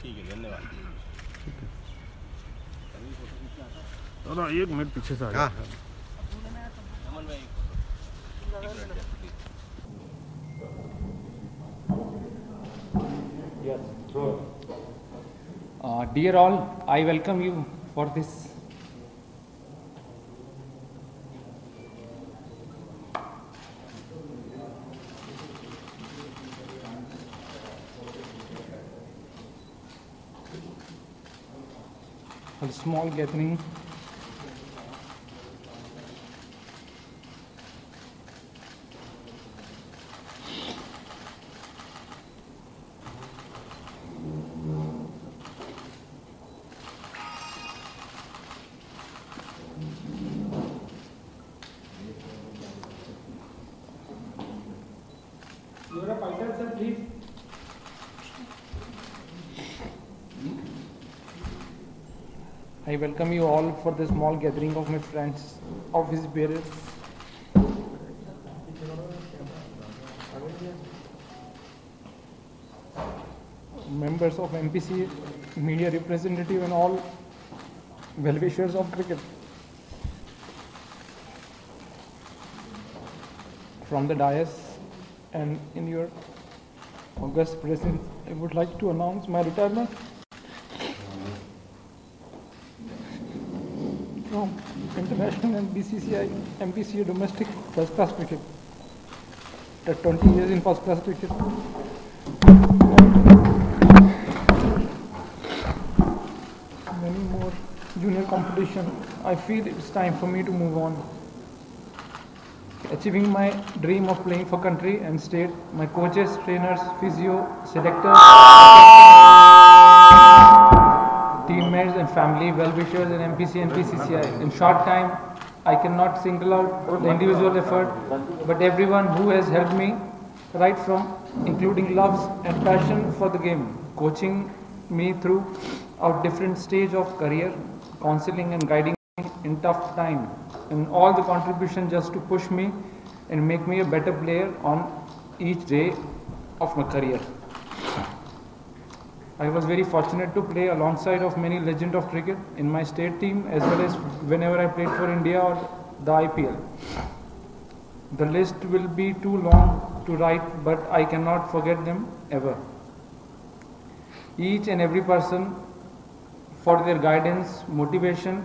ठीक है, धन्यवाद। दादा 1 मिनट पीछे से आ जाओ। अमन भाई Dear all, I welcome you for this a small gathering. You are a fighter, sir, please. I welcome you all for the small gathering of my friends, office bearers, members of MPC, media representative and all well-wishers of cricket. From the dais and in your august presence, I would like to announce my retirement from international and BCCI, MPCA domestic first-class cricket. After 20 years in first-class cricket, many more junior competition, I feel it's time for me to move on. Achieving my dream of playing for country and state, my coaches, trainers, physio, selectors, teammates and family, well-wishers and MPC and PCCI. In short time, I cannot single out the individual effort, but everyone who has helped me, right from including loves and passion for the game, coaching me through our different stage of career, counseling and guiding in tough time, and all the contribution just to push me and make me a better player on each day of my career. I was very fortunate to play alongside of many legends of cricket in my state team as well as whenever I played for India or the IPL. The list will be too long to write, but I cannot forget them ever. Each and every person for their guidance, motivation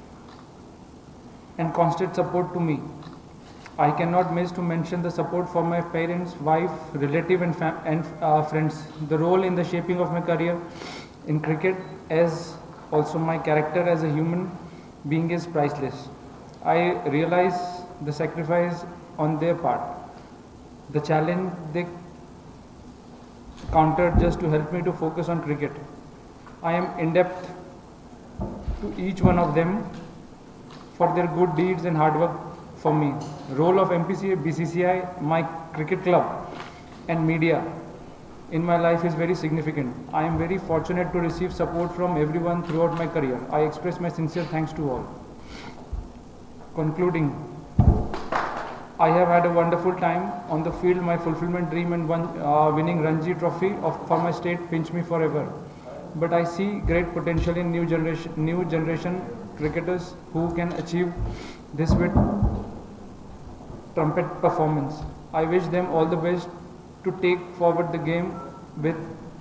and constant support to me. I cannot miss to mention the support for my parents, wife, relative and friends. The role in the shaping of my career in cricket as also my character as a human being is priceless. I realize the sacrifice on their part, the challenge they countered just to help me to focus on cricket. I am indebted to each one of them for their good deeds and hard work for me. Role of MPCA, BCCI, my cricket club and media in my life is very significant. I am very fortunate to receive support from everyone throughout my career. I express my sincere thanks to all. Concluding, I have had a wonderful time on the field. My fulfillment dream and winning Ranji Trophy for my state pinch me forever. But I see great potential in new generation cricketers who can achieve this with trumpet performance. I wish them all the best to take forward the game with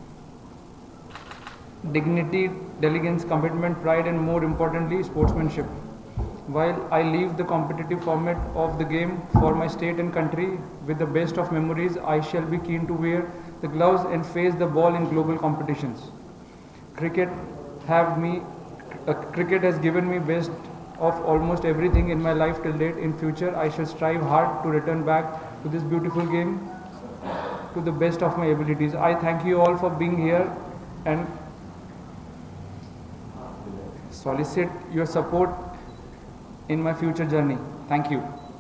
dignity, diligence, commitment, pride and more importantly sportsmanship. While I leave the competitive format of the game for my state and country with the best of memories, I shall be keen to wear the gloves and face the ball in global competitions. Cricket has given me best of almost everything in my life till date. In future, I shall strive hard to return back to this beautiful game to the best of my abilities. I thank you all for being here and solicit your support in my future journey. Thank you.